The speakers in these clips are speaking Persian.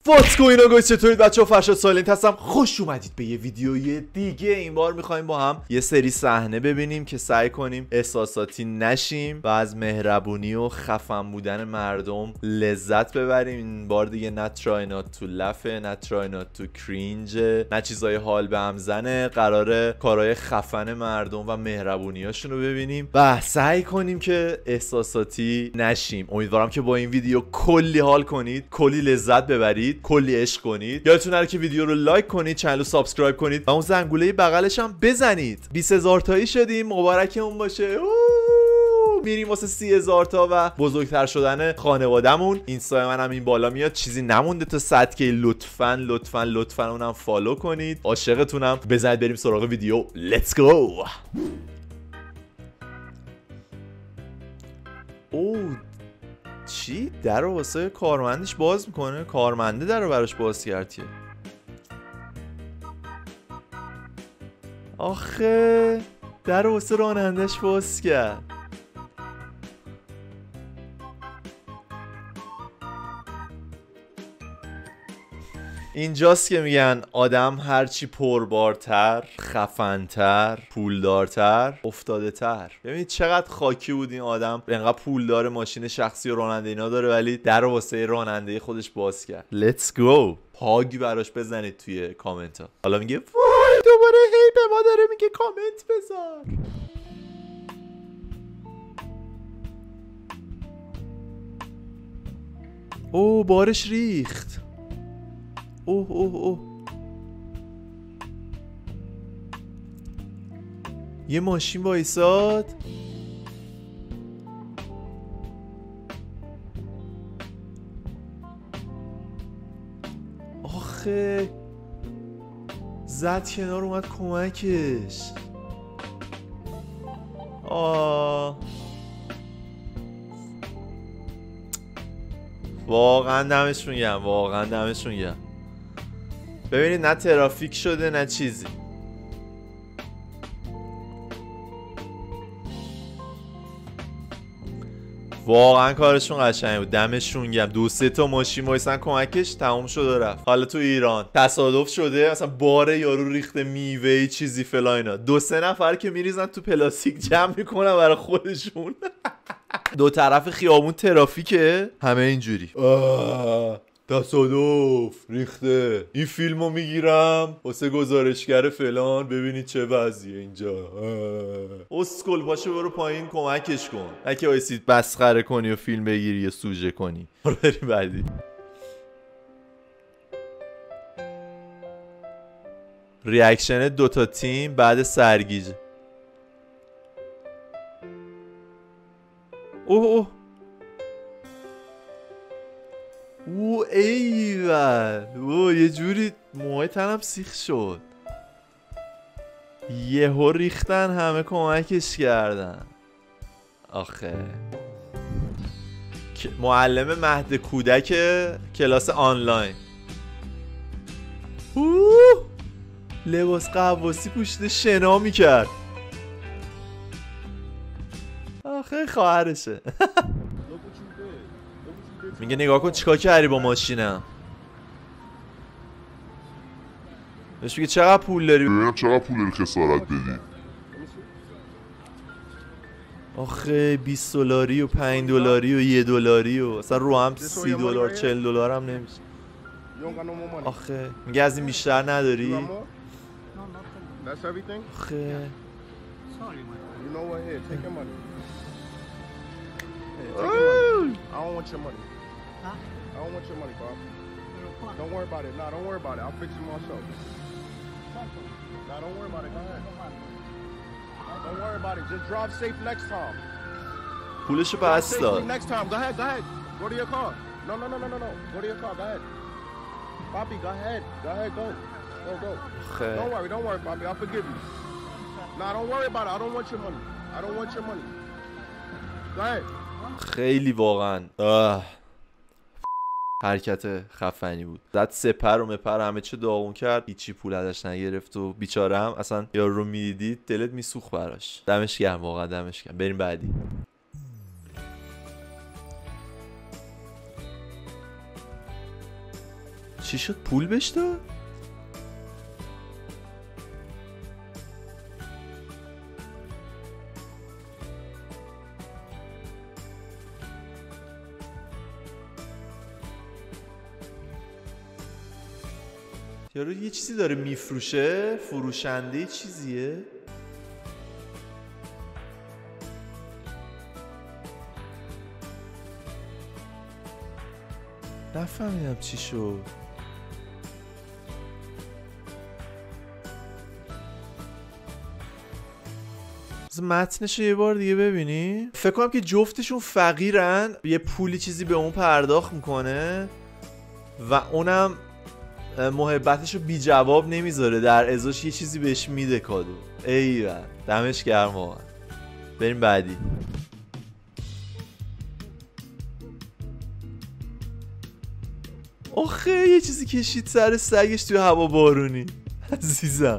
واتس گوین آقا چطورید بچه‌ها؟ فرشاد سایلنت هستم. خوش اومدید به یه ویدیوی دیگه. این بار می‌خوایم با هم یه سری صحنه ببینیم که سعی کنیم احساساتی نشیم و از مهربونی و خفن بودن مردم لذت ببریم. این بار دیگه نه ترای نات تو لفه، نه ترای نات تو کرینج، نه چیزای حال به هم زنه. قراره کارهای خفن مردم و مهربونیاشون رو ببینیم و سعی کنیم که احساساتی نشیم. امیدوارم که با این ویدیو کلی حال کنید، کلی لذت ببرید، کلی عشق کنید. یادتون نره که ویدیو رو لایک کنید، چنل رو سابسکرایب کنید و اون زنگوله بغلش هم بزنید. 20000 تایی شدیم، مبارکمون باشه. میریم واسه 30000 تا و بزرگتر شدن خانوادهمون. اینستا من هم این بالا میاد، چیزی نمونده تا 100 کی. لطفاً اونم فالو کنید. عاشقتونم. بزنید بریم سراغ ویدیو. لیتس گو. چی؟ در رو واسه کارمندش باز میکنه؟ کارمنده در رو براش باز کردیه. آخه در رو واسه رانندش باز کرد. اینجاست که میگن آدم هرچی پربارتر، خفنتر، پولدارتر، افتاده تر. ببینید چقدر خاکی بود این آدم. انقدر پول داره، ماشین شخصی و راننده اینا داره، ولی در رو واسه راننده خودش باز کرد. Let's go. پاگ براش بزنید توی کامنت ها. حالا میگه وای دوباره هی به ما داره میگه کامنت بذار. بارش ریخت. اوه یه ماشین وایساد. آخه زد کنار اومد کمکش. واقعا دمشون گرم. ببینید نه ترافیک شده نه چیزی. واقعا کارشون قشنگ بود. دمشون گرم. 2-3 تا ماشین وایسن کمکش، تموم شد و رفت. حالا تو ایران تصادف شده، مثلا بار یارو ریخته، میوه چیزی فلان، 2-3 نفر که میریزن تو پلاستیک جمع میکنن برای خودشون. دو طرف خیابون ترافیکه، همه اینجوری. تصادف ریخته. این فیلمو میگیرم واسه گزارشگر فلان، ببینید چه وضعیه اینجا. اسکل باشه برو پایین کمکش کن، نه که وایسید مسخره کنی و فیلم بگیری یا سوژه کنی. بریم بعدی. ریاکشن دوتا تیم بعد سرگیجه. ایول. یه جوری موهای تنم سیخ شد. یهو ریختن، همه کمکش کردن. آخه معلم مهد کودک کلاس آنلاین. لباس قواسی پوشیده شنا میکرد. آخه خواهرشه. میگه نگاه کن چیکار کردی با ماشینم. بهش میگه چقدر پول داری؟ چقدر پول داری خسارت بدی؟ آخه 20 دلاری و 5 دلاری و 1 دلاری و اصلا رو هم 30 دلار 40 دلار هم نمیشه. آخه میگه از این بیشتر نداری؟ آخه I don't want your money, Bob. Don't worry about it. Nah, don't worry about it. I'll fix it myself. Nah, don't worry about it. Go ahead. Don't worry about it. Just drive safe next time. پولشو پس داد. Next time. Go ahead. Go to your car. No. Go to your car. Go ahead. Bobby, go ahead. Go. Don't worry, Bobby. I'll forgive you. Nah, don't worry about it. I don't want your money. Go ahead. خیلی واقعا حرکت خفنی بود. زد سپر و مپر همه چه داغون کرد، هیچی پول ازش نگرفت و بیچاره هم اصلا یارو رو میدید دلت میسوخت براش. دمش گرم، واقعا دمش گرم. بریم بعدی. چی شد؟ پول بهش داد؟ یارو یه چیزی داره میفروشه، فروشنده چیزیه. نفهمیدم چی شد. متنشو یه بار دیگه ببینی. فکر کنم که جفتشون فقیرن، یه پولی چیزی به اون پرداخت میکنه و اونم محبتشو بی جواب نمیذاره، در ازاش یه چیزی بهش میده کادو. ایوه دمش گرم واقعا. بریم بعدی. آخه یه چیزی کشید سر سگش توی هوا بارونی. عزیزم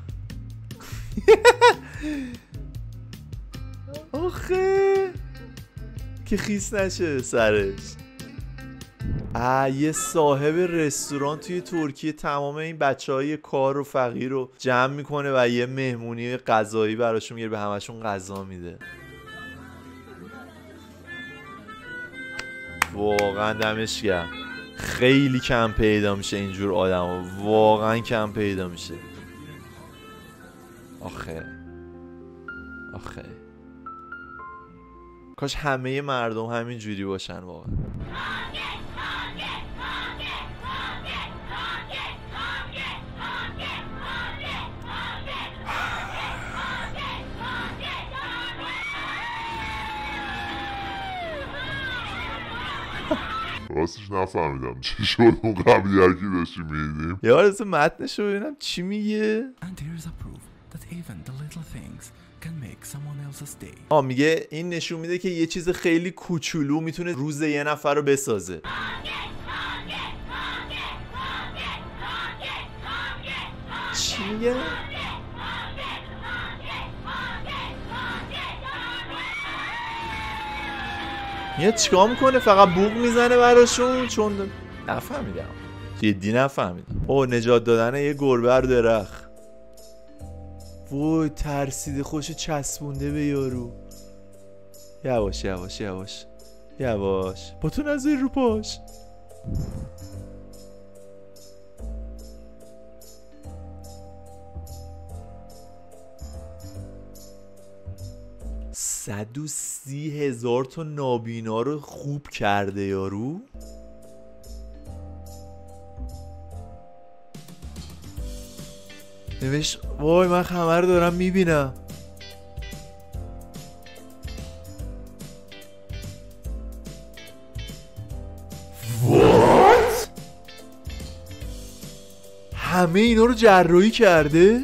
آخه که خیس نشه سرش. یه صاحب رستوران توی ترکیه تمام این بچهای کار و فقیر رو جمع میکنه و یه مهمونی غذایی براشون میگیره، به همشون غذا میده. واقعا دمش گرم. خیلی کم پیدا میشه اینجور آدم ها، واقعا کم پیدا میشه. آخه کاش همه مردم همین جوری باشن واقعا. راستش نفهمیدم چی شد اون قبلی هرکی داشتی میدیدیم. یه بار اسم متنشو ببینم چی میگه. میگه این نشون میده که یه چیز خیلی کوچولو میتونه روز یه نفر رو بسازه. چی میگه؟ میاد چیکار میکنه؟ فقط بوق میزنه براشون؟ چون نفهمیدم، جدی نفهمیدم. نجات دادن یه گربه رو درخت. وای ترسیده، خوش چسبونده به یارو. یواش یواش یواش یواش، با تو نذاری رو پاش. $130,000 تا نابینا رو خوب کرده یارو. نوشت وای من خبر دارم میبینم. What؟ همه اینا رو جراحی کرده؟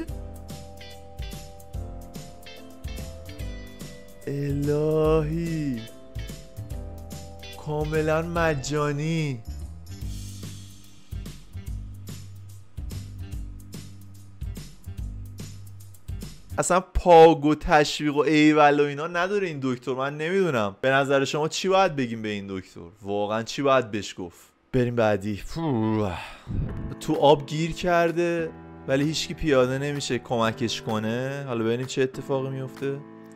الهی کاملا مجانی. اصلا پاگ و تشویق و ایول و اینا نداره این دکتر. من نمیدونم به نظر شما چی باید بگیم به این دکتر؟ واقعا چی باید بهش گفت؟ بریم بعدی. تو آب گیر کرده ولی هیچکی پیاده نمیشه کمکش کنه. حالا ببینیم چه اتفاقی میفته.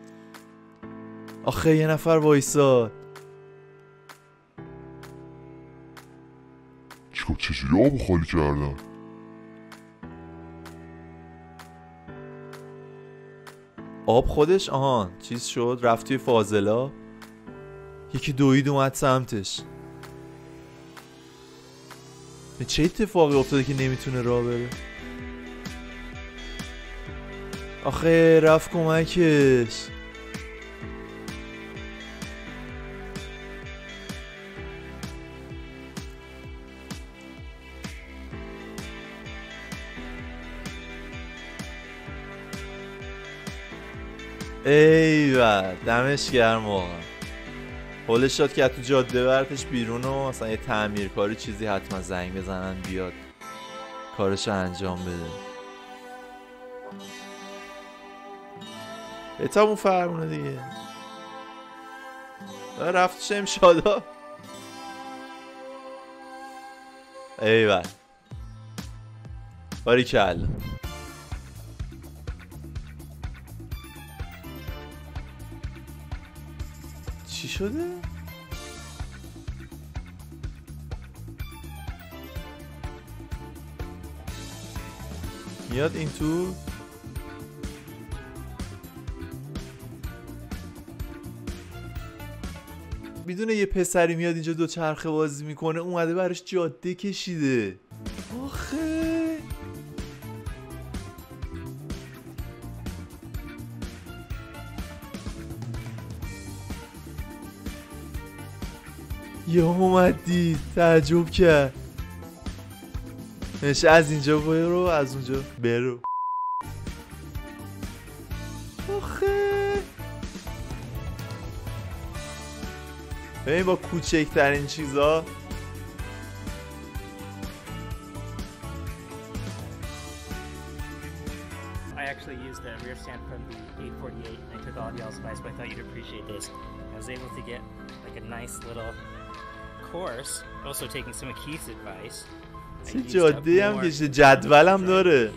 آخه یه نفر وایساد. چجوری آبو خالی کردن؟ آب خودش چیز شد، رفت توی فاضلا. یکی دوید اومد سمتش. چه اتفاقی افتاده که نمیتونه راه بره؟ آخه رفت کمکش. ایوه دمش گرم واقعا. حالش شد که تو جاده برتش بیرون و اصلا یه تعمیرکاری چیزی حتما زنگ بزنن بیاد کارشو انجام بده. بهتامون فرمونه دیگه. رفتش امشادا. ایوه باریکلا. چی شده؟ میاد این تو. میدونه یه پسری میاد اینجا دو چرخه بازی میکنه، اومده براش جاده کشیده. آخه یه اومدی تعجب کرد. نشه از اینجا برو از اونجا برو. آخه ببین با کوچکترین چیزا I actually used the rear stand from the 848 and I took all the allspice, but I thought you'd appreciate this. I was able to get like a nice little course, also taking some of Keith's advice. چه جاده‌ای هم کشیده، جدولم داره.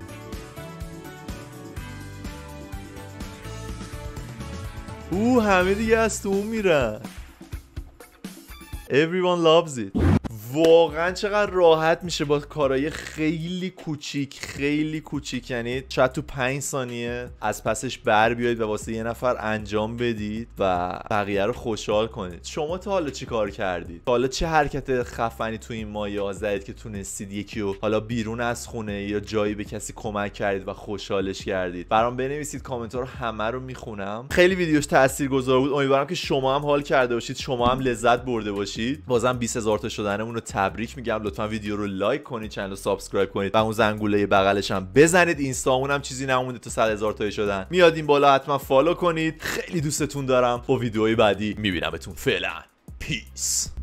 همه دیگه از تو اون میرن. Everyone loves it. واقعا چقدر راحت میشه با کارهای خیلی کوچیک، یعنی شاید تو 5 ثانیه از پسش بر بیایید و واسه یه نفر انجام بدید و بقیه رو خوشحال کنید. شما تا حالا چی کار کردید؟ تا حالا چه حرکت خفنی تو این ماه زدید که تونستید یکی رو حالا بیرون از خونه یا جایی به کسی کمک کردید و خوشحالش کردید؟ برام بنویسید، کامنت ها رو همه رو میخونم. خیلی ویدیوش تاثیرگذار بود. امیدوارم که شما هم حال کرده باشید، شما هم لذت برده باشید. بازم 20000 تا شدنمون رو تبریک میگم. لطفا ویدیو رو لایک کنید، چنل رو سابسکرایب کنید و اون زنگوله بغلش هم بزنید. اینستامون هم چیزی نمونده تا 100000 تا شدن. میاد این بالا، حتما فالو کنید. خیلی دوستتون دارم. با ویدیوهای بعدی میبینمتون. فعلا پیس.